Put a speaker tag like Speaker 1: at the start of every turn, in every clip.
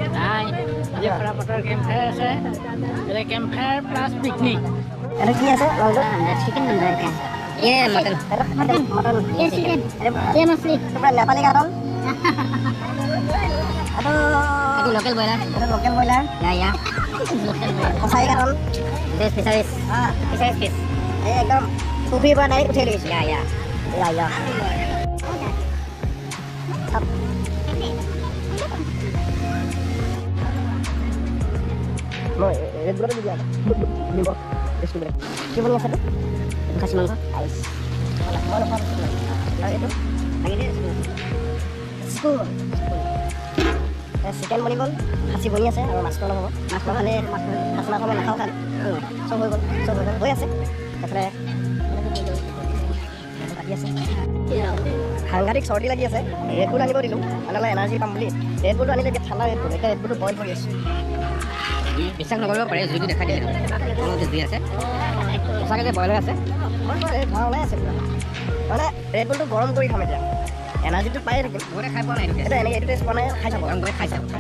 Speaker 1: Hai, ini Sarapat campfire আছে। এটা campfire plus picnic।
Speaker 2: এটা কি আছে?
Speaker 3: चिकन बन रहा है क्या? ये मटन
Speaker 2: मटन
Speaker 3: ये चिकन ये मछली
Speaker 2: তোমরা নেপালি কাটল
Speaker 3: itu local boiler
Speaker 2: এটা লোকেল ব্ৰইলাৰ
Speaker 3: ya
Speaker 2: কছাৰী কাটল
Speaker 3: fish fisheries fish
Speaker 2: এই একদম পুখুৰীৰ পৰা ডাইৰেক্ট উঠাই লৈছে
Speaker 3: ya
Speaker 2: ইয়া মই ৰেড বুলতে দি দিয়া নিব টেষ্ট কৰি কি বনি আছে
Speaker 3: kasih mangkok
Speaker 2: আইচ আৰু এইটো
Speaker 3: lagi dia
Speaker 2: স্কুল চিকেন বনি গ'ল খাচী বনি আছে আৰু মাছটো অলপ হ'ব মাছ খালে মাছ মাংস মই নাখাওঁ খালি চব হৈ গ'ল হৈ আছে তাৰপৰা কাটি আছে সাংঘাতিক চৰ্দি লাগি আছে ৰেড বুল আনিব দিলোঁ মানে অলপ এনাৰ্জি পাম বুলি ৰেড বুলটো আনিলে এতিয়া ঠাণ্ডা ৰেড বুল এতিয়া ৰেড বুলটো বইল কৰি আছোঁ
Speaker 3: বিশ্বাস নকৰিব পাৰে জুইটো দেখা দিয়ে অলপ জুই আছে
Speaker 2: সঁচাকৈ যে বইল হৈ আছে ধোঁৱা ওলাই আছে পুৰা মানে ৰেড বুলটো গৰম কৰি খাম এতিয়া এনাৰ্জিটো পায়ে থাকিম
Speaker 3: ঘৰে খাই পোৱা নাই
Speaker 2: এইটো এনেকৈ এইটো টেষ্ট পোৱা নাই খাই চাব
Speaker 3: গৰম কৰি খাই চাওক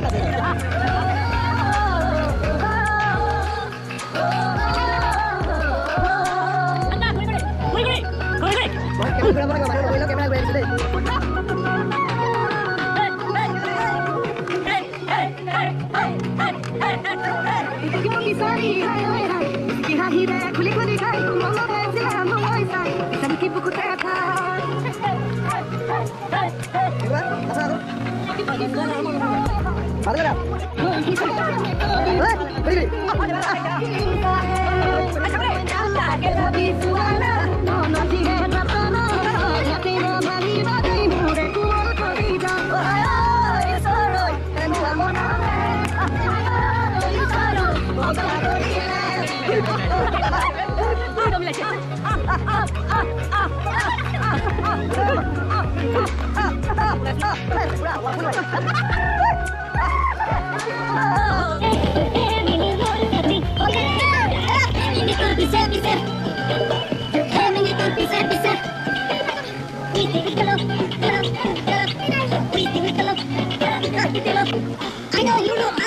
Speaker 4: I know you know.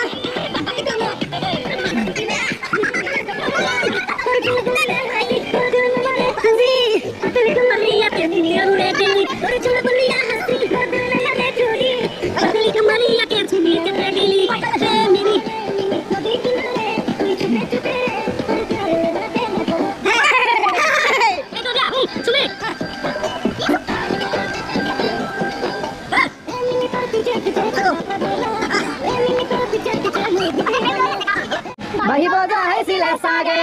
Speaker 2: Bahi boja hai sila sage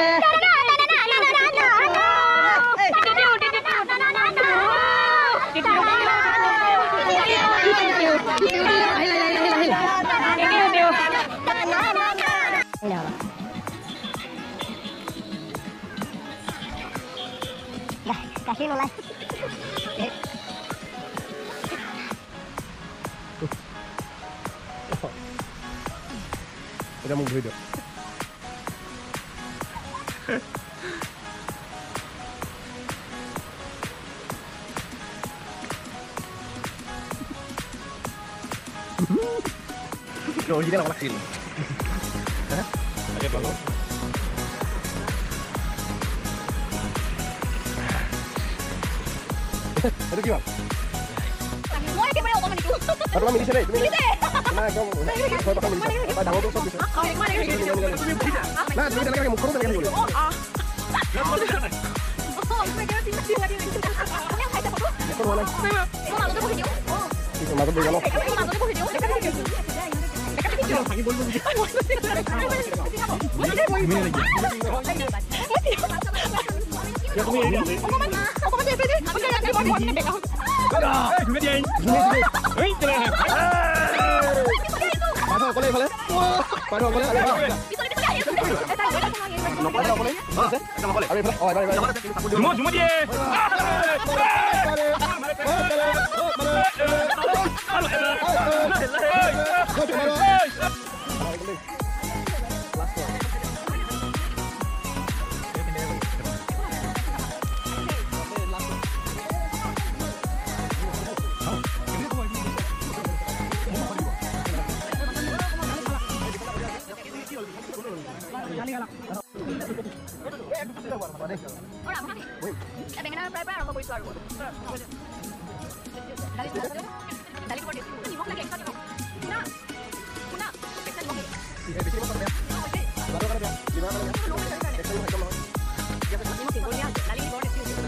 Speaker 4: kasih mulai
Speaker 5: Udah mau video. Rồi gì đó là xin. Hả? Ada apa? Ada gimana?
Speaker 4: Mau yang mana orang itu?
Speaker 5: Baru kami di sini. Nah, kamu. Kalau kamu bisa. Apa dah untuk bisa? Nah, jadi lagi mau kurang lagi dulu.
Speaker 4: Oh,
Speaker 5: Kurang mana? Itu masuk dulu.
Speaker 6: Cuma dia.
Speaker 4: বেঙেনা প্ৰায় প্ৰায় আৰম্ভ কৰিছোঁ আৰু দালি দিব নিমখ লাগে এক্সট্ৰা নিমখ শুনা শুনা এক্সট্ৰা নিমখ দালি দিব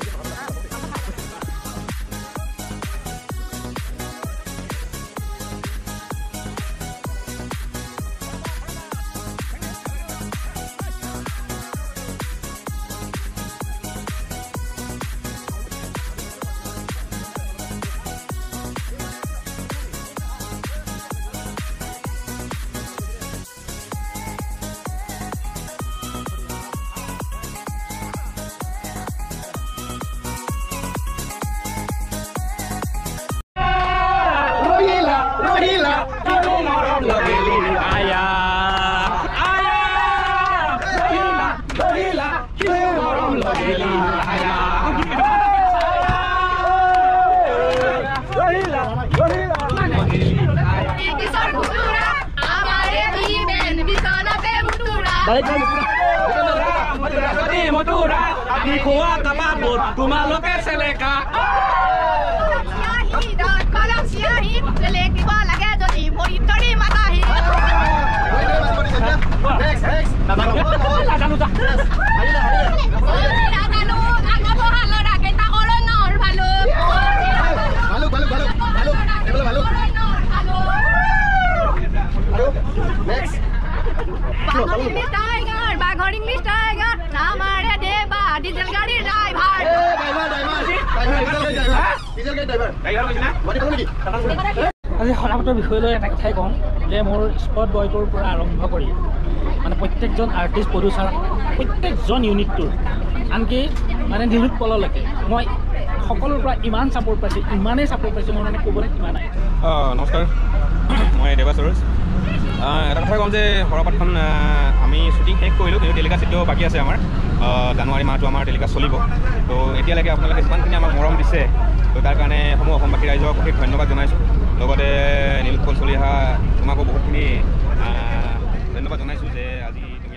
Speaker 6: তোমালোকে চেলেকা
Speaker 4: বাঘৰ ইংলিছ টাইগাৰ নামাৰে দেবা ডিজেল গাড়ীৰ ড্ৰাইভাৰ
Speaker 1: আজি সৰাপাতৰ বিষয়লৈ এটা কথাই কওঁ যে মোৰ স্পট বয়টোৰ পৰা আৰম্ভ কৰি মানে প্ৰত্যেকজন আৰ্টিষ্ট প্ৰডিউচাৰ প্ৰত্যেকজন ইউনিটটোৰ আনকি মানে নিৰুৎ পললৈকে মই সকলোৰ পৰা ইমান ছাপোৰ্ট পাইছোঁ ইমানেই ছাপোৰ্ট পাইছোঁ মই মানে ক'বলৈ কিমান নাই।
Speaker 7: নমস্কাৰ, মই দেৱা সৰোজ। এটা কথা ক'ম যে সৰাপাতখন আমি শ্বুটিং শেষ কৰিলোঁ, কিন্তু টেলিকাষ্ট এতিয়াও বাকী আছে আমাৰ। জানুৱাৰী মাহটো আমাৰ টেলিকাষ্ট চলিব। তো এতিয়ালৈকে আপোনালোকে যিমানখিনি আমাক মৰম দিছে, তো তাৰ কাৰণে সমূহ অসমবাসী ৰাইজক অশেষ ধন্যবাদ জনাইছোঁ। লগতে নীলোৎপল চলিহা তোমাকো বহুতখিনি ধন্যবাদ জনাইছোঁ যে আজি